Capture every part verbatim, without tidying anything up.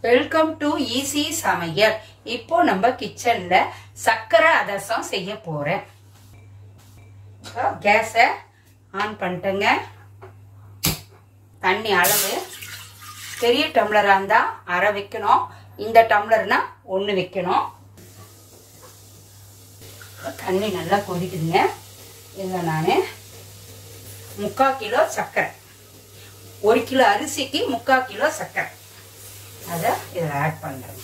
Welcome to easy சமையல். இப்போ நம்ம கிச்சன்ல சக்கரை அதிரசம் செய்ய போறேன். கேஸை ஆன் பண்ணிட்டேங்க. தண்ணி அளவு பெரிய டம்ளரா இருந்தா அரை வைக்கணும், இந்த டம்ளர்னா ஒன்று வைக்கணும். தண்ணி நல்லா கொதிக்குதுங்க. இதில் நான் முக்கால் கிலோ சர்க்கரை, ஒரு கிலோ அரிசிக்கு முக்கால் கிலோ சர்க்கரை அதை இதில் ஆட் பண்ணுறேன்.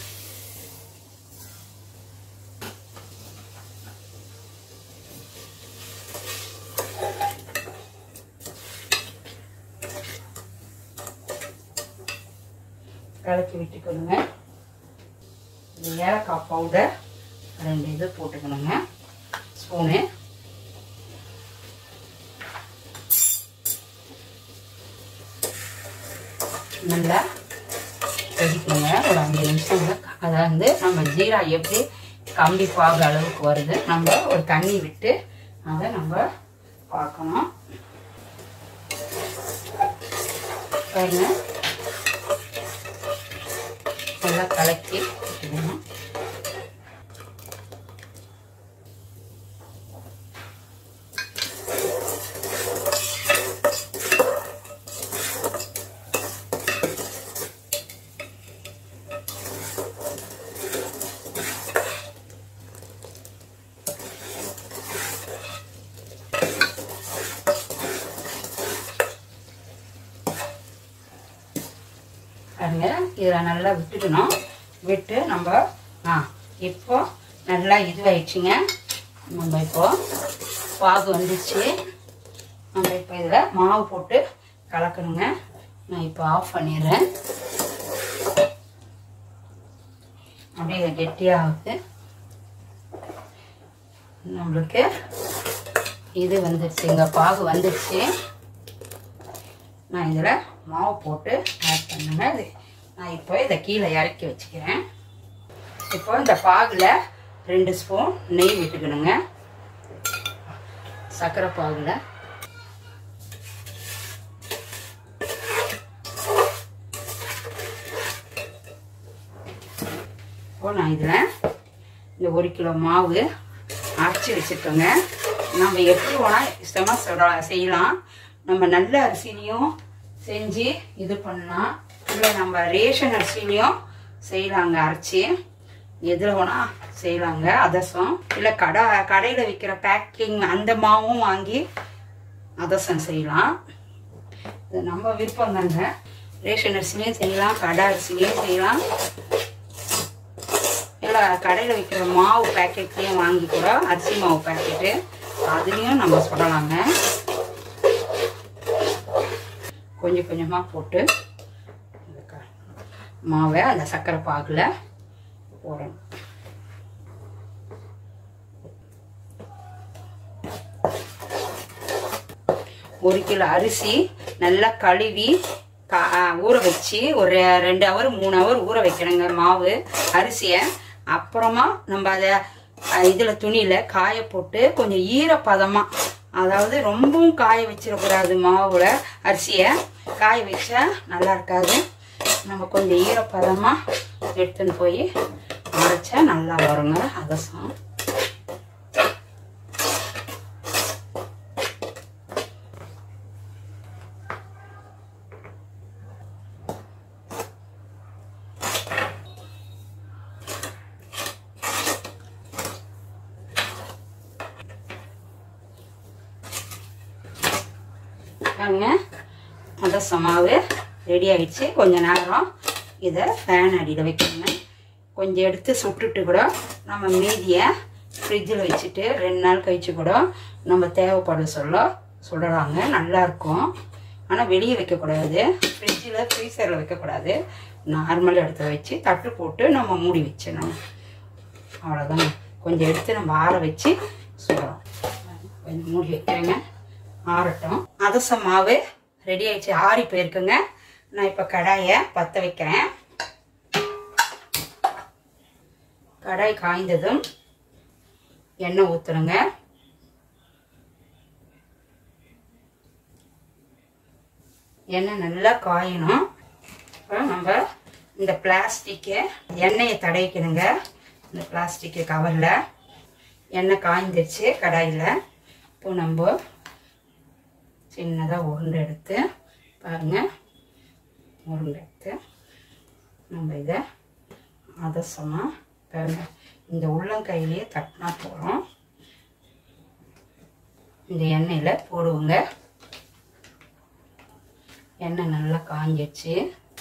கலக்கி விட்டுக்கணுங்க. ஏலக்காய் பவுடர் ரெண்டு இது போட்டுக்கணுங்க, ஸ்பூனு. நல்லா கொதிக்கணுங்க ஒரு அஞ்சு நிமிஷம். அதை வந்து நம்ம ஜீரா எப்படி கம்பி பாகு அளவுக்கு வருது, நம்ம ஒரு தண்ணி விட்டு அதை நம்ம பார்க்கணும். பாருங்க, நல்லா கலக்கி விட்டுக்கணும். இதில் நல்லா விட்டுக்கணும். விட்டு நம்ம ஆ இப்போ நல்லா இதுவாயிடுச்சுங்க. நம்ம இப்போ பாகு வந்துச்சு. நம்ம இப்போ இதில் மாவு போட்டு கலக்கணுங்க. நான் இப்போ ஆஃப் பண்ணிடுறேன். அப்படியே கெட்டியாகுது. நம்மளுக்கு இது வந்துடுச்சுங்க, பாகு வந்துடுச்சு. நான் இதில் மாவு போட்டு ஆட் பண்ணுங்க. இது நான் இப்போ இதை கீழே இறக்கி வச்சுக்கிறேன். இப்போ இந்த பாகில் ரெண்டு ஸ்பூன் நெய் விட்டுக்கணுங்க. சர்க்கரை பாகில் இப்போ நான் இதில் இந்த ஒரு கிலோ மாவு அரைச்சி வச்சுருக்கோங்க. நம்ம எப்படி வேணால் இஷ்டமாக சொல்ல செய்யலாம். நம்ம நல்ல அரிசிலையும் செஞ்சு இது பண்ணலாம், இல்லை நம்ம ரேஷன் அரிசிலையும் செய்யலாங்க. அரைச்சி எதில் வேணால் செய்யலாங்க அதிரசம். இல்லை கடை கடையில் விற்கிற பேக்கிங் அந்த மாவும் வாங்கி அதிரசம் செய்யலாம். இது நம்ம விருப்பம் தாங்க. ரேஷன் அரிசிலையும் செய்யலாம், கடை அரிசிலையும் செய்யலாம், இல்லை கடையில் விற்கிற மாவு பேக்கெட்லேயும் வாங்கி கூட அரிசி மாவு பேக்கெட்டு அதுலேயும் நம்ம சொல்லலாங்க. கொஞ்சம் கொஞ்சமாக போட்டு மாவை அந்த சர்க்கரை பாகில் போடணும். ஒரு கிலோ அரிசி நல்லா கழுவி கா ஊற வச்சு ஒரு ரெண்டு ஹவர் மூணு ஹவர் ஊற வைக்கணுங்க மாவு அரிசியை. அப்புறமா நம்ம அதை இதில் துணியில் காய போட்டு கொஞ்சம் ஈரப்பதமாக, அதாவது ரொம்பவும் காய வச்சிடக்கூடாது. மாவுல அரிசியை காய வச்சா நல்லா இருக்காது. நம்ம கொஞ்சம் ஈரப்பதமாக எடுத்துன்னு போய் அரைச்சா நல்லா வருங்க அதிரசம். அதிரசம் மாவு ரெடி ஆகிடுச்சு. கொஞ்சம் நேரம் இதை ஃபேன் அடியில் வைக்கணுங்க. கொஞ்சம் எடுத்து சுட்டுட்டு கூட நம்ம மீதியை ஃப்ரிட்ஜில் வச்சுட்டு ரெண்டு நாள் கழிச்சு கூட நம்ம தேவைப்பட சொல்ல சுடலாங்க. நல்லாயிருக்கும். ஆனால் வெளியே வைக்கக்கூடாது, ஃப்ரிட்ஜில் ஃப்ரீசரில் வைக்கக்கூடாது. நார்மல் இடத்துல வச்சு தட்டு போட்டு நம்ம மூடி வச்சிடணும். அவ்வளோதாங்க. கொஞ்சம் எடுத்து நம்ம ஆற வச்சு சுடலாம். கொஞ்சம் மூடி வைக்கிறேங்க, ஆறட்டும். அதிரசம் மாவு ரெடி ஆயிடுச்சு, ஆறி போயிருக்குங்க. நான் இப்போ கடாயை பற்ற வைக்கிறேன். கடாய் காய்ந்ததும் எண்ணெய் ஊற்றுறேங்க. எண்ணெய் நல்லா காயணும். இப்போ நம்ம இந்த பிளாஸ்டிக்கு எண்ணெயை தடவிக்கணுங்க. இந்த பிளாஸ்டிக்கு கவரில் எண்ணெய் காய்ந்துருச்சு கடாயில். இப்போ நம்ம சின்னதாக உருண்டை எடுத்து பாருங்கள், உருண்டை எடுத்து நம்ம இதை அதசமாக பாருங்க இந்த உள்ளங்கையிலேயே தட்டினா போகிறோம். இந்த எண்ணெயில் போடுவோங்க. எண்ணெய் நல்லா காஞ்சிடுச்சு.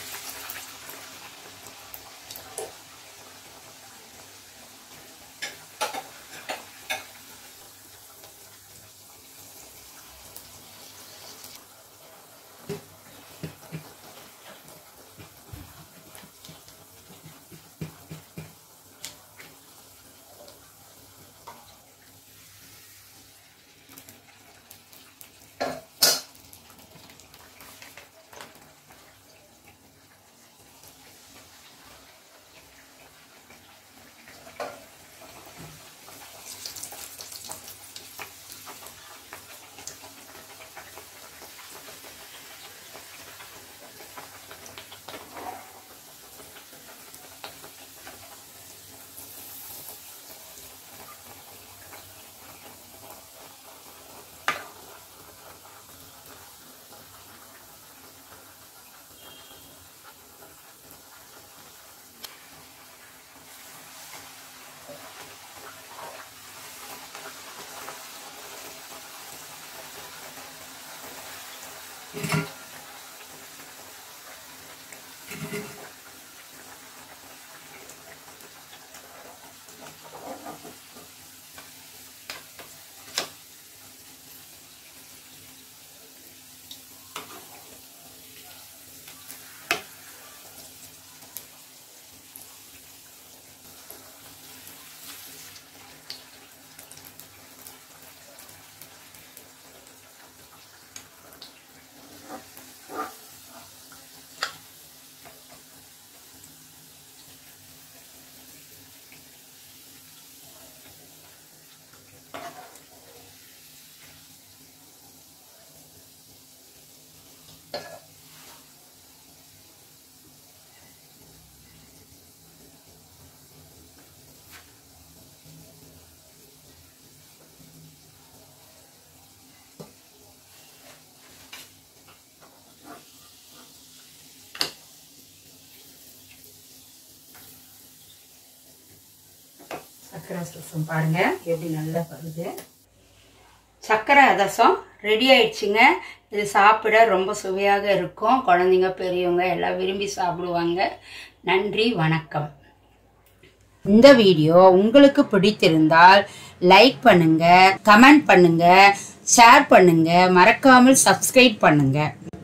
சக்கரை அதிரசம் பாருங்க எப்படி நல்லா வருது. சக்கரை அதிரசம் ரெடி ஆயிடுச்சுங்க. இது சாப்பிட ரொம்ப சுவையாக இருக்கும். குழந்தைங்க பெரியவங்க எல்லாம் விரும்பி சாப்பிடுவாங்க. நன்றி, வணக்கம். இந்த வீடியோ உங்களுக்கு பிடித்திருந்தால் லைக் பண்ணுங்க, கமெண்ட் பண்ணுங்க, ஷேர் பண்ணுங்க, மறக்காமல் சப்ஸ்கிரைப் பண்ணுங்க.